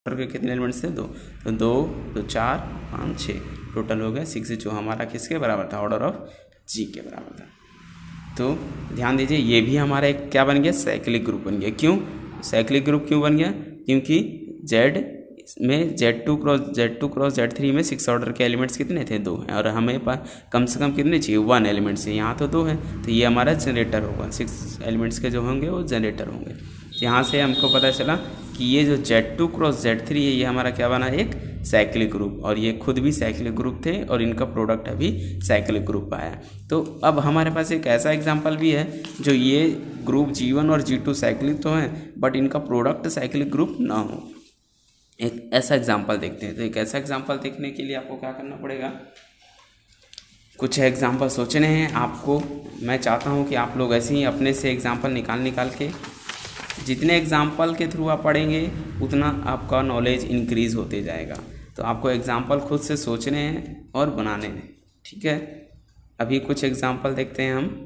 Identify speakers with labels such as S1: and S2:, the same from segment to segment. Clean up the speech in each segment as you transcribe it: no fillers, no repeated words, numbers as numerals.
S1: के कितने एलिमेंट्स थे? 2। तो 2 तो 4 5 6 टोटल हो गए 6, जो हमारा किसके बराबर था? ऑर्डर ऑफ जी के बराबर था। तो ध्यान दीजिए ये भी हमारा एक क्या बन गया? साइक्लिक ग्रुप बन गया। क्यों साइक्लिक ग्रुप क्यों बन गया? क्योंकि Z में Z2 क्रॉस Z3 में 6 ऑर्डर के एलिमेंट्स कितने थे? 2 हैं, और हमें कम से कम कितने चाहिए? 1 एलिमेंट्स चाहिए। यहाँ तो 2 है, तो ये हमारा जनरेटर होगा। 6 एलिमेंट्स के जो होंगे वो जनरेटर होंगे। यहाँ से हमको पता चला कि ये जो Z2 क्रॉस Z3 है ये हमारा क्या बना? एक साइक्लिक ग्रुप, और ये खुद भी साइक्लिक ग्रुप थे और इनका प्रोडक्ट अभी साइक्लिक ग्रुप आया। तो अब हमारे पास एक ऐसा एग्जांपल भी है जो ये ग्रुप G1 और G2 साइक्लिक तो हैं बट इनका प्रोडक्ट साइक्लिक ग्रुप ना हो। एक ऐसा एग्जांपल देखते हैं। तो एक ऐसा एग्जांपल देखने के लिए आपको क्या करना पड़ेगा? कुछ एग्जांपल सोचने हैं आपको। मैं चाहता हूँ कि आप लोग ऐसे ही अपने से एग्जांपल निकाल के, जितने एग्जाम्पल के थ्रू आप पढ़ेंगे उतना आपका नॉलेज इंक्रीज़ होते जाएगा। तो आपको एग्जाम्पल खुद से सोचने हैं और बनाने हैं, ठीक है। अभी कुछ एग्जाम्पल देखते हैं हम।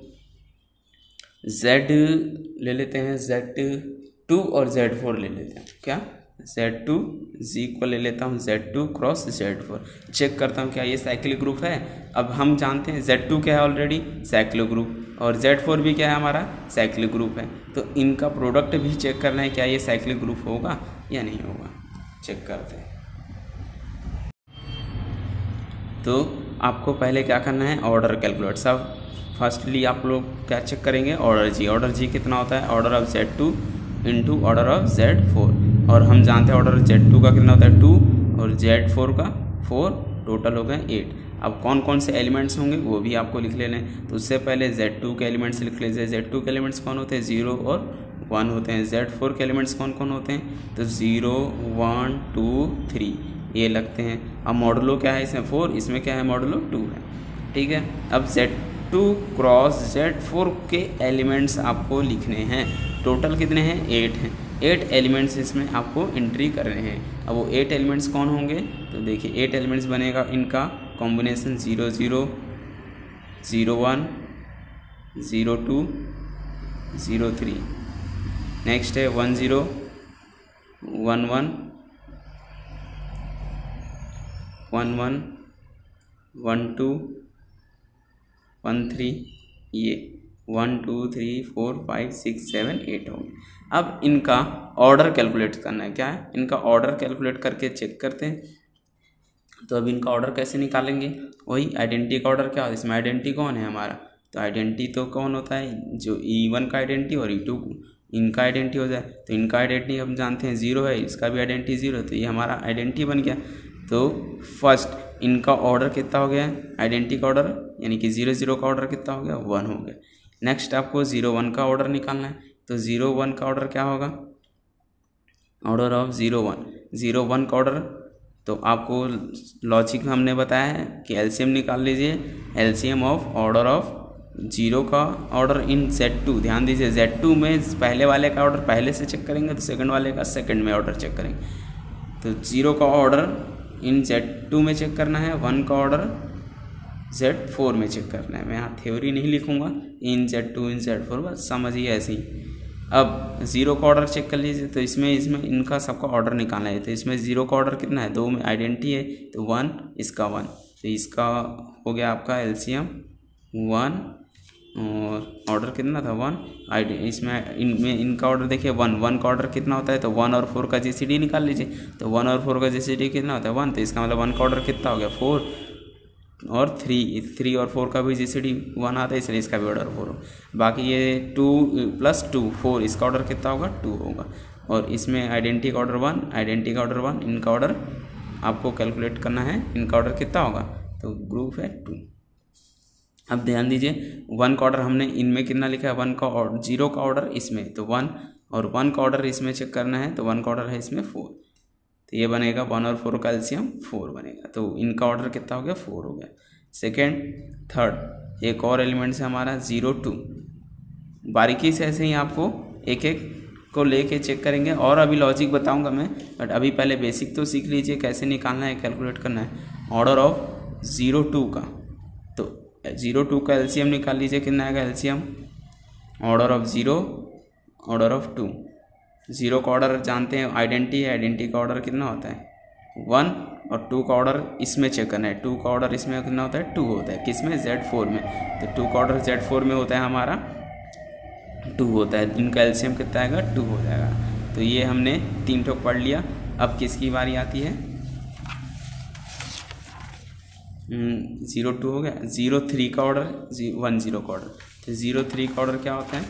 S1: Z ले लेते हैं, Z2 और Z4 ले लेते हैं। क्या? Z2 Z को ले लेता हूँ, Z2 क्रॉस Z4 चेक करता हूँ क्या ये साइक्लिक ग्रुप है। अब हम जानते हैं Z2 क्या है? ऑलरेडी साइक्लिक ग्रुप, और Z4 भी क्या है? हमारा साइक्लिक ग्रुप है। तो इनका प्रोडक्ट भी चेक करना है क्या ये साइक्लिक ग्रुप होगा या नहीं होगा। चेक करते हैं। तो आपको पहले क्या करना है? Order calculate. सब फर्स्टली आप लोग क्या चेक करेंगे? ऑर्डर जी कितना होता है? Order of Z2 into order of Z4, और हम जानते हैं ऑर्डर Z2 का कितना होता है? 2, और Z4 का 4, टोटल हो गए 8। अब कौन कौन से एलिमेंट्स होंगे वो भी आपको लिख लेने हैं। तो उससे पहले Z2 के एलिमेंट्स लिख लीजिए। Z2 के एलिमेंट्स कौन होते हैं? 0 और 1 होते हैं। Z4 के एलिमेंट्स कौन कौन होते हैं? तो 0 1 2 3 ये लगते हैं। अब मॉडुलो क्या है इसमें? 4, इसमें क्या है? मॉडुलो 2 है, ठीक है। अब Z2 क्रॉस Z4 के एलिमेंट्स आपको लिखने हैं। टोटल कितने हैं? 8 हैं। 8 एलिमेंट्स इसमें आपको एंट्री करने हैं। अब वो 8 एलिमेंट्स कौन होंगे? तो देखिए 8 एलिमेंट्स बनेगा इनका कॉम्बिनेशन 0 0 0 1 0 2 0 3, नेक्स्ट है 1 0 1 1 1 1 1 2 1 3, ये 1 2 3 4 5 6 7 8 होंगे। अब इनका ऑर्डर कैलकुलेट करना है। क्या है? इनका ऑर्डर कैलकुलेट करके चेक करते हैं। तो अब इनका ऑर्डर कैसे निकालेंगे? वही आइडेंटिटी का ऑर्डर। क्या? इसमें आइडेंटिटी कौन है हमारा? तो आइडेंटिटी तो कौन होता है? जो E1 का आइडेंटिटी और E2 इनका आइडेंटिटी हो जाए। तो इनका आइडेंटिटी हम जानते हैं 0 है, इसका भी आइडेंटिटी 0, तो ये हमारा आइडेंटिटी बन गया। तो फर्स्ट इनका ऑर्डर कितना हो गया? आइडेंटिटी का ऑर्डर यानी कि 0 0 का ऑर्डर कितना हो गया? 1 हो गया। नेक्स्ट आपको 0 1 का ऑर्डर निकालना है। तो 0 1 का ऑर्डर क्या होगा? ऑर्डर ऑफ 0 1 का ऑर्डर। तो आपको लॉजिक हमने बताया है कि एलसीएम निकाल लीजिए। एलसीएम ऑफ ऑर्डर ऑफ 0 का ऑर्डर इन Z2। ध्यान दीजिए Z2 में पहले वाले का ऑर्डर पहले से चेक करेंगे, तो सेकंड वाले का सेकंड में ऑर्डर चेक करेंगे। तो 0 का ऑर्डर इन Z2 में चेक करना है, 1 का ऑर्डर Z4 में चेक करना है। मैं यहाँ थ्योरी नहीं लिखूँगा, इन Z2 इन Z4, बस समझिए ऐसे ही। अब 0 का ऑर्डर चेक कर लीजिए। तो इसमें इनका सबका ऑर्डर निकालना है। तो इसमें 0 का ऑर्डर कितना है? 2 में आइडेंटिटी है, तो 1, इसका 1, तो इसका हो गया आपका एलसीएम 1, और ऑर्डर कितना था? 1। इसमें इनका ऑर्डर देखिए 1 का ऑर्डर कितना होता है? तो 1 और 4 का जीसीडी निकाल लीजिए। तो 1 और 4 का जीसीडी कितना होता है? 1, तो इसका मतलब 1 का ऑर्डर कितना हो गया? 4, और 3 और 4 का भी जीसीडी 1 आता है, इसलिए इसका भी ऑर्डर 4 हो। बाकी ये 2 + 2 4, इसका ऑर्डर कितना होगा? 2 होगा। और इसमें आइडेंटिटी का ऑर्डर 1, आइडेंटिटी का ऑर्डर 1, इनका ऑर्डर आपको कैलकुलेट करना है। इनका ऑर्डर कितना होगा? तो ग्रुप है 2। अब ध्यान दीजिए 1 का ऑर्डर हमने इनमें कितना लिखा है? 1 का ऑर्डर, 0 का ऑर्डर इसमें तो 1, और 1 का ऑर्डर इसमें चेक करना है। तो 1 का ऑर्डर है इसमें 4, तो ये बनेगा 1 और 4 का एलसीएम 4 बनेगा। तो इनका ऑर्डर कितना हो गया? 4 हो गया। सेकेंड, थर्ड, एक और एलिमेंट है हमारा 0 2। बारीकी से ऐसे ही आपको एक एक को लेके चेक करेंगे, और अभी लॉजिक बताऊंगा मैं, बट अभी पहले बेसिक तो सीख लीजिए कैसे निकालना है, कैलकुलेट करना है। ऑर्डर ऑफ 0 2 का, तो 0 2 का एलसीएम निकाल लीजिए। कितना आएगा LCM? Order of 0, order of 2, zero का ऑर्डर जानते हैं आइडेंटिटी है, आइडेंटिटी का ऑर्डर कितना होता है 1 और 2 का ऑर्डर इसमें चेक करना है, 2 का ऑर्डर इसमें कितना होता है 2 होता है, किस में Z4 में, तो 2 का ऑर्डर Z4 में होता है हमारा 2 होता है, इनका एलसीएम कितना आएगा 2 हो जाएगा। तो ये हमने 3 ठोक पढ़ लिया। अब किसकी बारी आती है 0-2 हो गया, 0-3 का ऑर्डर 1-0 का ऑर्डर, तो 0-3 का ऑर्डर क्या होता है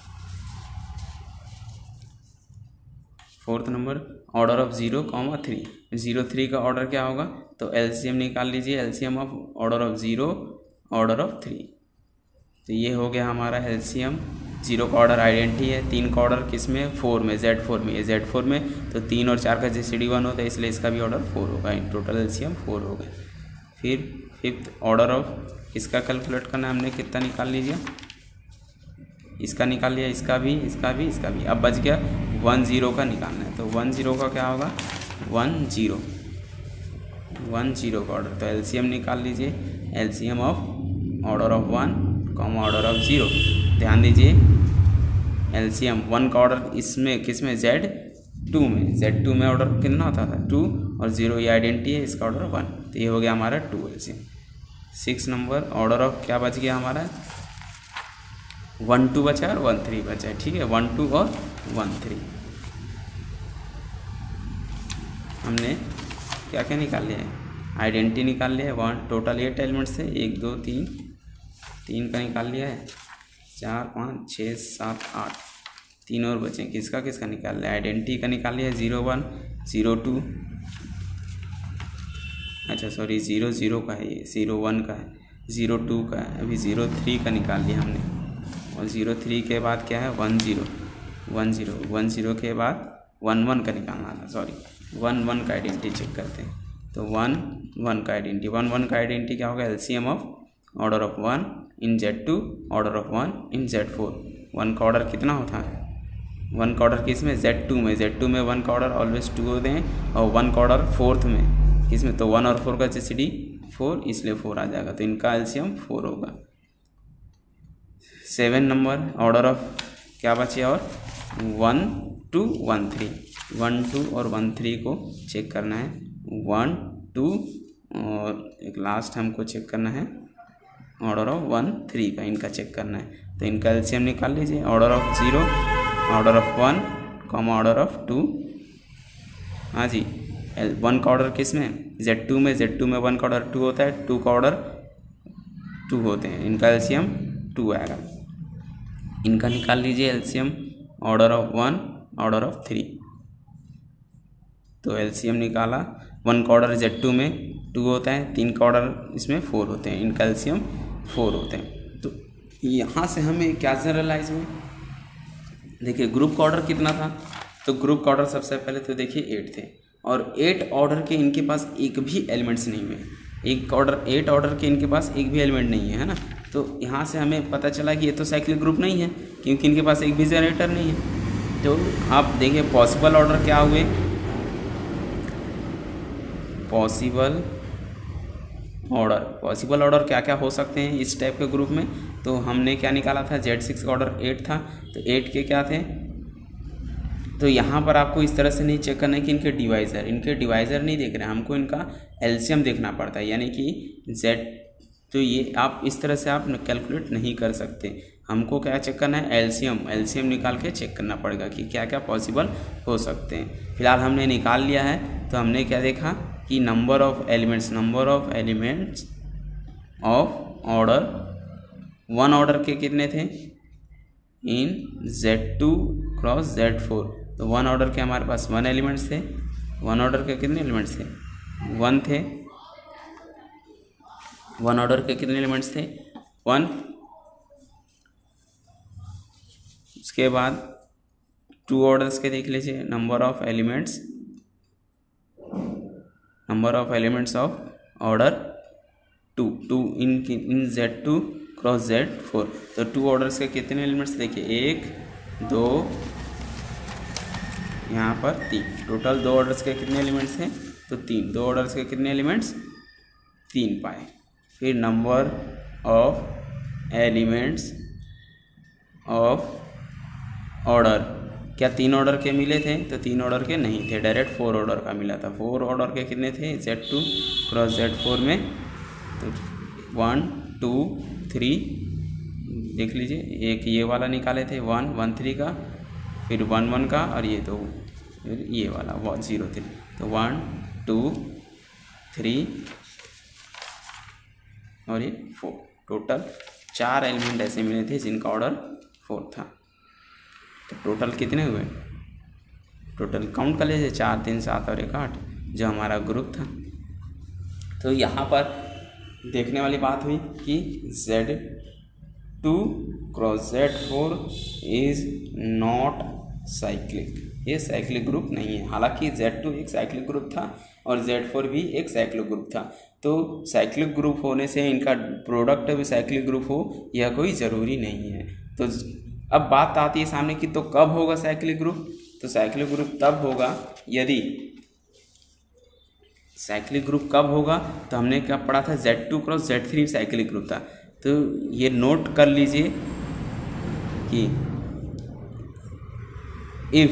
S1: 4th नंबर ऑर्डर ऑफ 0,3, 0-3 का ऑर्डर क्या होगा, तो एलसीएम निकाल लीजिए, LCM of order of 0 order of 3, तो ये हो गया हमारा एलसीएम। 0 का ऑर्डर आइडेंटिटी है, 3 का ऑर्डर किस में 4 में, Z4 में, ये Z4 में, तो 3 और 4 का GCD 1 होता है, इसलिए इसका भी ऑर्डर 4 होगा, इन टोटल एलसीएम 4 हो गए। फिर 5th ऑर्डर ऑफ इसका कैलकुलेट करना है हमने, कितना निकाल लीजिए, इसका निकाल लिया, इसका भी, इसका भी, इसका भी, अब बच गया 1-0 का निकालना है, तो 1-0 का क्या होगा 1-0 का ऑर्डर, तो एलसीएम निकाल लीजिए, LCM of order of 1 comma order of 0, ध्यान दीजिए एलसीएम 1 का ऑर्डर इसमें किस में Z2 में, Z2 में ऑर्डर कितना होता था 2 और 0 ये आइडेंटिटी है, इसका ऑर्डर 1, तो ये हो गया हमारा 2 एलसीएम। 6 नंबर ऑर्डर ऑफ क्या बच गया हमारा 1-2 बचा और 1-3 बचा है, ठीक है 1-2 और 1-3 हमने क्या क्या निकाल लिया है, आइडेंटिटी निकाल लिया है, 1 टोटल 8 एलिमेंट्स थे, 1 2 3 का निकाल लिया है, 4 5 6 7 8 3 और बचे, किसका किसका निकाल लिया, आइडेंटिटी का निकाल लिया 0-1 0-2, अच्छा सॉरी 0-0 का है, ये 0-1 का है, 0-2 का है, अभी 0-3 का निकाल लिया हमने, और 0-3 के बाद क्या है 1-0 के बाद 1-1 का निकालना था, सॉरी 1-1 का आइडेंटिटी चेक करते हैं, तो 1-1 का आइडेंटिटी, 1-1 का आइडेंटिटी क्या होगा LCM of order of 1 in Z2 order of 1 in Z4, 1 का ऑर्डर कितना होता है 1 का ऑर्डर किस में Z2 में, Z2 में 1 का ऑर्डर ऑलवेज 2 होते हैं, और 1 का ऑर्डर 4th में किसमें, तो 1 और 4 का GCD 4, इसलिए 4 आ जाएगा, तो इनका एलसीएम 4 होगा। 7 नंबर ऑर्डर ऑफ क्या बचे और 1-2 1-3, 1-2 और 1-3 को चेक करना है, 1-2 और एक लास्ट हमको चेक करना है ऑर्डर ऑफ 1-3 का, इनका चेक करना है, तो इनका एलसीएम निकाल लीजिए, order of 0 order of 1 comma order of 2, हाँ जी 1 का ऑर्डर किस में Z2 में, Z2 में 1 का ऑर्डर 2 होता है, 2 का ऑर्डर 2 होते हैं, इनका एलसीएम 2 आएगा, इनका निकाल लीजिए LCM order of 1 order of 3, तो एलसीएम निकाला, 1 का ऑर्डर Z2 में 2 होता है, 3 का ऑर्डर इसमें 4 होते हैं, इनका एलसीएम 4 होते हैं। तो यहाँ से हमें क्या जनरलाइज हुआ, देखिए ग्रुप का ऑर्डर कितना था, तो ग्रुप का ऑर्डर सबसे पहले तो देखिए 8 थे, और 8 ऑर्डर के इनके पास एक भी एलिमेंट्स नहीं है, 8 ऑर्डर के इनके पास एक भी एलिमेंट नहीं है ना, तो यहाँ से हमें पता चला कि ये तो साइक्लिक ग्रुप नहीं है, क्योंकि इनके पास एक भी जनरेटर नहीं है। तो आप देखिए पॉसिबल ऑर्डर क्या हुए, पॉसिबल ऑर्डर क्या क्या हो सकते हैं इस टाइप के ग्रुप में, तो हमने क्या निकाला था Z6 का ऑर्डर 8 था, तो 8 के क्या थे, तो यहाँ पर आपको इस तरह से नहीं चेक करना है कि इनके डिवाइज़र नहीं देख रहे हैं, हमको इनका एलसीएम देखना पड़ता है, यानी कि Z, तो ये आप इस तरह से आप कैलकुलेट नहीं कर सकते, हमको क्या चेक करना है एलसीएम निकाल के चेक करना पड़ेगा कि क्या क्या पॉसिबल हो सकते हैं। फिलहाल हमने निकाल लिया है, तो हमने क्या देखा कि number of elements of order 1 order के कितने थे इन Z2 क्रॉस Z4, तो 1 ऑर्डर के हमारे पास 1 एलिमेंट्स थे, 1 ऑर्डर के कितने एलिमेंट्स थे 1 थे, 1 ऑर्डर के कितने एलिमेंट्स थे 1, उसके बाद 2 ऑर्डर्स के देख लीजिए, number of elements of order 2 in Z2 cross Z4, तो 2 ऑर्डर्स के कितने एलिमेंट्स देखिए 1 2 यहाँ पर 3, टोटल 2 ऑर्डर्स के कितने एलिमेंट्स हैं, तो 3, 2 ऑर्डर्स के कितने एलिमेंट्स 3 पाए। फिर number of elements of order क्या 3 ऑर्डर के मिले थे? तो 3 ऑर्डर के नहीं थे, डायरेक्ट 4 ऑर्डर का मिला था। 4 ऑर्डर के कितने थे Z2 क्रॉस Z4 में? तो 1 2 3 देख लीजिए, एक ये वाला निकाले थे 1 1 3 का, फिर 1 1 का, और ये तो फिर ये वाला 0 3। तो 1 2 3 और ये 4, टोटल 4 एलिमेंट ऐसे मिले थे जिनका ऑर्डर 4 था। तो टोटल कितने हुए? टोटल काउंट कर लीजिए, 4 3 7 और 1 8, जो हमारा ग्रुप था। तो यहाँ पर देखने वाली बात हुई कि Z2 cross Z4 is not cyclic, ये साइक्लिक ग्रुप नहीं है। हालांकि Z2 एक साइक्लिक ग्रुप था और Z4 भी एक साइक्लिक ग्रुप था। तो साइक्लिक ग्रुप होने से इनका प्रोडक्ट भी साइक्लिक ग्रुप हो यह कोई ज़रूरी नहीं है। तो अब बात आती है सामने की, तो कब होगा साइक्लिक ग्रुप? तो साइक्लिक ग्रुप तब होगा यदि साइक्लिक ग्रुप कब होगा, तो हमने क्या पढ़ा था, Z2 cross Z3 cyclic group था। तो ये नोट कर लीजिए कि if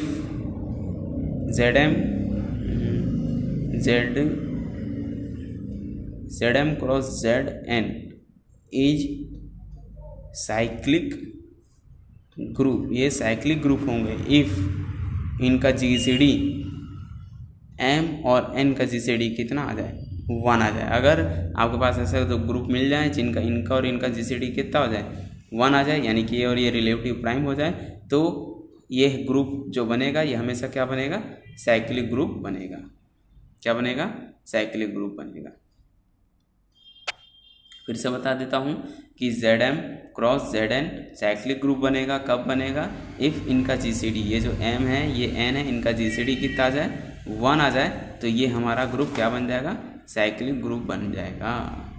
S1: Zm cross Zn is cyclic group, ये साइक्लिक ग्रुप होंगे इफ इनका GCD M और N का GCD कितना आ जाए? 1 आ जाए। अगर आपके पास ऐसे दो ग्रुप मिल जाए जिनका इनका और इनका GCD कितना हो जाए? 1 आ जाए, यानी कि ये और ये रिलेटिव प्राइम हो जाए, तो ये ग्रुप जो बनेगा ये हमेशा क्या बनेगा? साइक्लिक ग्रुप बनेगा। क्या बनेगा? साइक्लिक ग्रुप बनेगा। फिर से बता देता हूँ कि Zm cross Zn cyclic group बनेगा। कब बनेगा? इफ़ इनका GCD, ये जो M है ये N है, इनका GCD कितना आ जाए? 1 आ जाए, तो ये हमारा ग्रुप क्या बन जाएगा? साइक्लिक ग्रुप बन जाएगा।